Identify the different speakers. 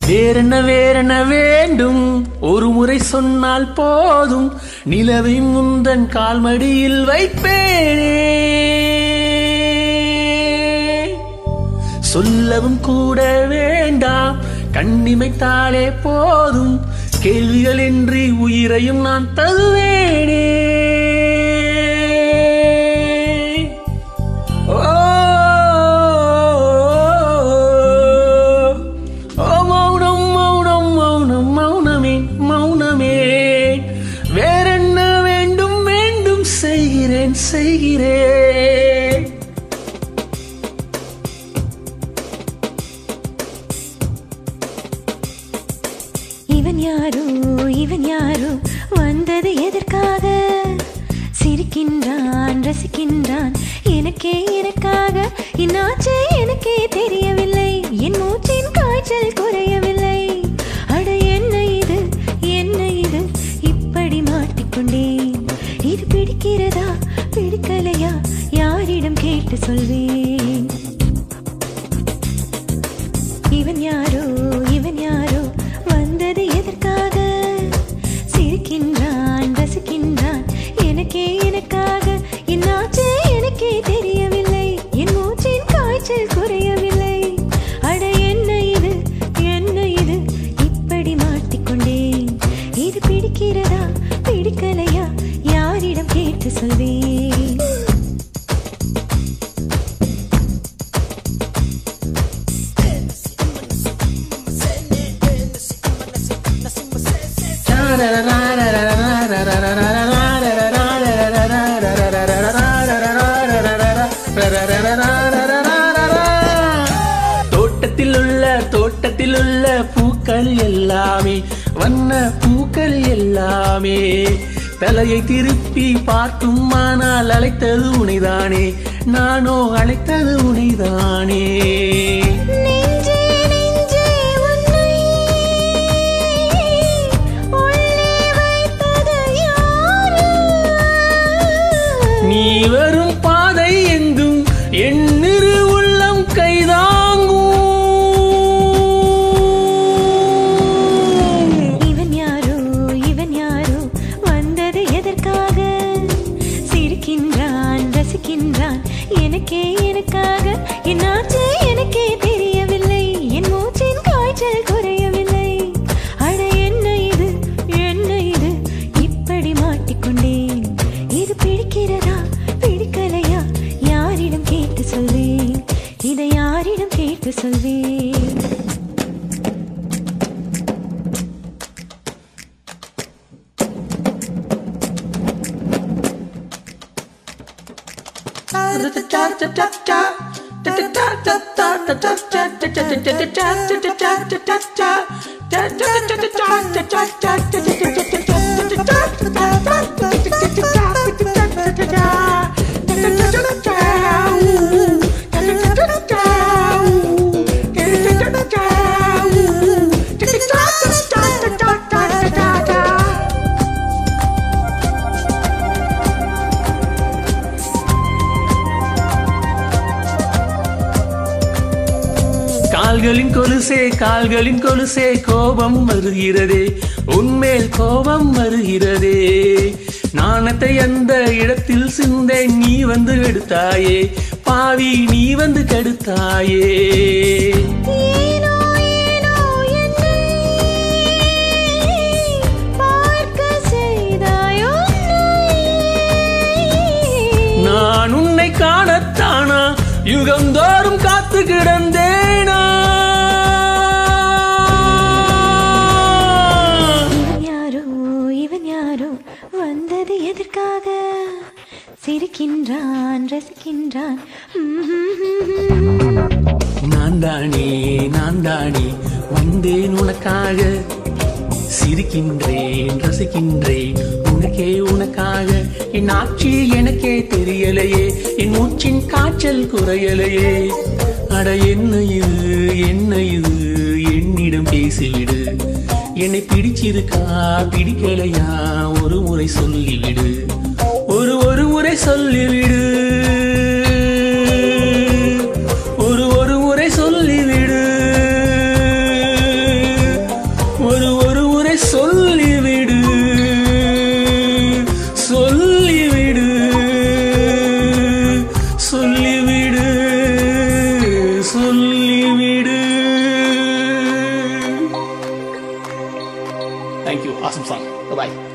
Speaker 1: வேறென்ன வேண்டும் ஒரு முறை சொன்னால் போதும் நிலவை முந்தன் கால்மடியில் வைப்பேனே சொல்லவும் கூட வேண்டாம் கண்ணிமைத்தாலே போதும் கேள்விகள் இன்றி உயிரையும் நான் தருவேனே செய்கிறேன்
Speaker 2: இவன் யாரோ வந்தது எதற்காக சிரிக்கின்றான் ரசிக்கின்றான் எனக்காக இன்னாச்சே எனக்கே தெரியவில்லை என் மூச்சின் காய்ச்சல் குறையவில்லை அட என்ன இது இப்படி மாட்டிக்கொண்டேன் இது பிடிக்கிறதா பிடிக்கலையா யாரிடம் கேட்டு சொல்வேன் இவன் யாரோ வந்தது எதற்காக சிரிக்கின்றான் ரசிக்கின்றான் எனக்காக என்னாச்சே எனக்கே தெரியவில்லை என் மூச்சின் காய்ச்சல் குறையவில்லை அட என்ன இது இப்படி மாட்டிக்கொண்டேன் இது பிடிக்கிறதா பிடிக்கலையா யாரிடம் கேட்டு சொல்வேன் தோட்டத்தில் உள்ள பூக்கள் எல்லாமே வண்ண பூக்கள் எல்லாமே தலையை திருப்பி பார்க்கும் ஆனால் அழைத்தது உனைதானே நானோ அழைத்தது உனைதானே நீ வரும் பாதை எங்கும் எண்ணிரு உள்ளம் கைதாங்கும் இவன் யாரோ வந்தது எதற்காக சிரிக்கின்றான் ரசிக்கின்றான் எனக்காக என்னாச்சு எனக்கே தெரியவில்லை என் மூச்சின் காய்ச்சல் குறையவில்லை அட என்ன இது இப்படி மாட்டிக்கொண்டேன் இது பிடிக்கிறதா பிடிக்கலையா யாரிடம் கேட்டு சொல்வேன் இதை யாரிடம் கேட்டு சொல்வேன்
Speaker 1: கால்களின் கொலுசே கோபம் வருகிறதே உன்மேல் கோபம் வருகிறதே நாணத்தை அந்த இடத்தில் சிந்தேன் நீ வந்து எடுத்தாயே பாவி நீ வந்து கெடுத்தாயே நான் உன்னை காணத்தானா யுகந்தோறும் காத்து கிடந்தேனா
Speaker 2: வந்தது எதற்காக சிரிக்கின்றான் ரசிக்கின்றான்
Speaker 1: நான் தானே வந்தேன் உனக்காக சிரிக்கின்றேன் ரசிக்கின்றேன் உனக்காக என் ஆட்சி எனக்கே தெரியலையே என் மூச்சின் காய்ச்சல் குறையலையே அட என்ன இது என்னிடம் பேசிவிடு என்னை பிடிச்சிருக்கா பிடிக்கலையா ஒரு முறை சொல்லிவிடு ஒரு முறை சொல்லிவிடு ஒரு முறை சொல்லிவிடு சொல்லிவிடு. Thank you. Awesome song. Bye-bye.